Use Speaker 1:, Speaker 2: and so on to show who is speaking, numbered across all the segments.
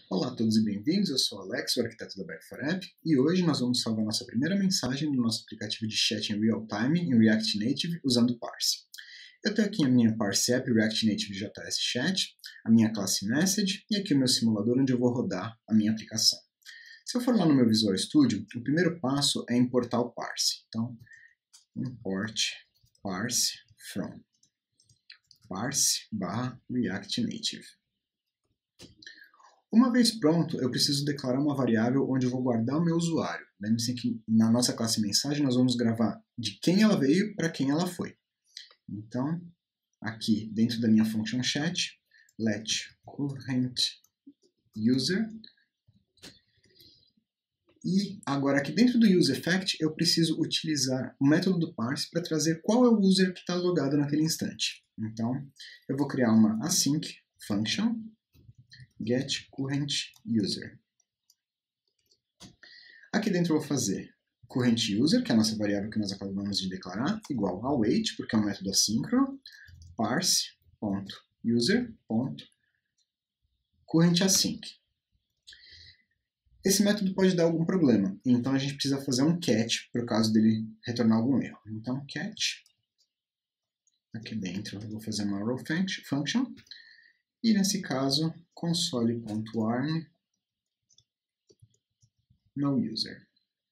Speaker 1: Olá a todos e bem-vindos, eu sou o Alex, o arquiteto da Back4App, e hoje nós vamos salvar nossa primeira mensagem no nosso aplicativo de chat em real time em React Native usando Parse. Eu tenho aqui a minha Parse App React Native JS Chat, a minha classe Message e aqui o meu simulador onde eu vou rodar a minha aplicação. Se eu for lá no meu Visual Studio, o primeiro passo é importar o Parse. Então, import Parse from Parse/React Native. Uma vez pronto, eu preciso declarar uma variável onde eu vou guardar o meu usuário. Lembre-se que na nossa classe mensagem nós vamos gravar de quem ela veio para quem ela foi. Então, aqui dentro da minha function chat, let current user. E agora aqui dentro do useEffect eu preciso utilizar o método do parse para trazer qual é o user que está logado naquele instante. Então, eu vou criar uma async function get current user. Aqui dentro eu vou fazer current user, que é a nossa variável que nós acabamos de declarar, igual a await, porque é um método assíncrono, parse.user.currentAsync. Esse método pode dar algum problema, então a gente precisa fazer um catch para o caso dele retornar algum erro. Então, catch. Aqui dentro eu vou fazer uma row function. E nesse caso, console.arm no user.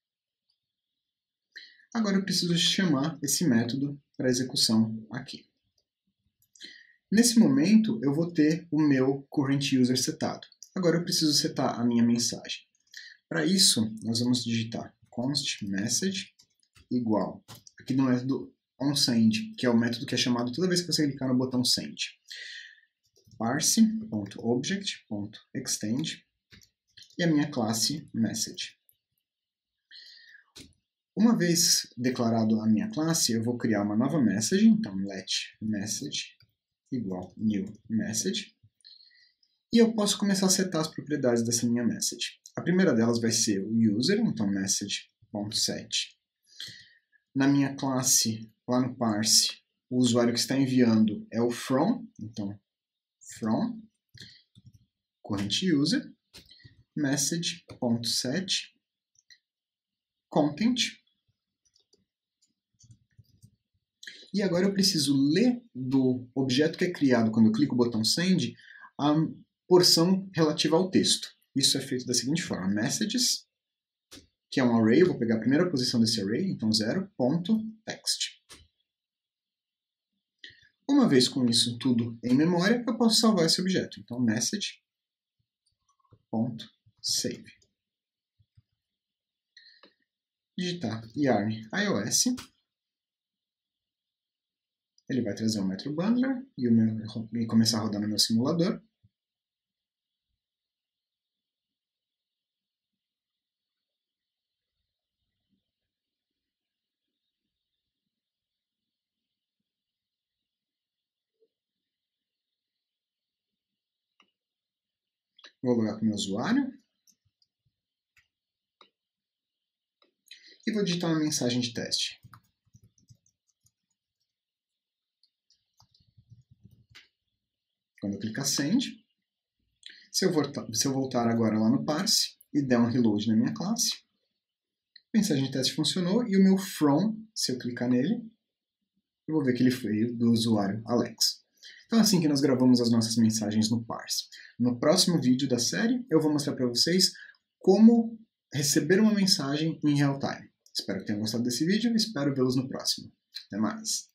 Speaker 1: Agora eu preciso chamar esse método para execução aqui. Nesse momento, eu vou ter o meu current user setado. Agora eu preciso setar a minha mensagem. Para isso, nós vamos digitar const message igual, aqui no método onSend, que é o método que é chamado toda vez que você clicar no botão send. Parse.object.extend e a minha classe message. Uma vez declarado a minha classe, eu vou criar uma nova message, então let message igual new message, e eu posso começar a setar as propriedades dessa minha message. A primeira delas vai ser o user, então message.set. Na minha classe, lá no parse, o usuário que está enviando é o from, então from current user message.set content. E agora eu preciso ler do objeto que é criado quando eu clico o botão send a porção relativa ao texto. Isso é feito da seguinte forma: messages, que é um array, eu vou pegar a primeira posição desse array, então 0.text. Uma vez com isso tudo em memória, eu posso salvar esse objeto. Então, message.save. Digitar yarn iOS. Ele vai trazer o Metro Bundler e começar a rodar no meu simulador. Vou logar com o meu usuário. E vou digitar uma mensagem de teste. Quando eu clicar Send, se eu voltar agora lá no Parse e der um reload na minha classe, a mensagem de teste funcionou e o meu from, se eu clicar nele, eu vou ver que ele foi do usuário Alex. Então é assim que nós gravamos as nossas mensagens no Parse. No próximo vídeo da série, eu vou mostrar para vocês como receber uma mensagem em real time. Espero que tenham gostado desse vídeo e espero vê-los no próximo. Até mais!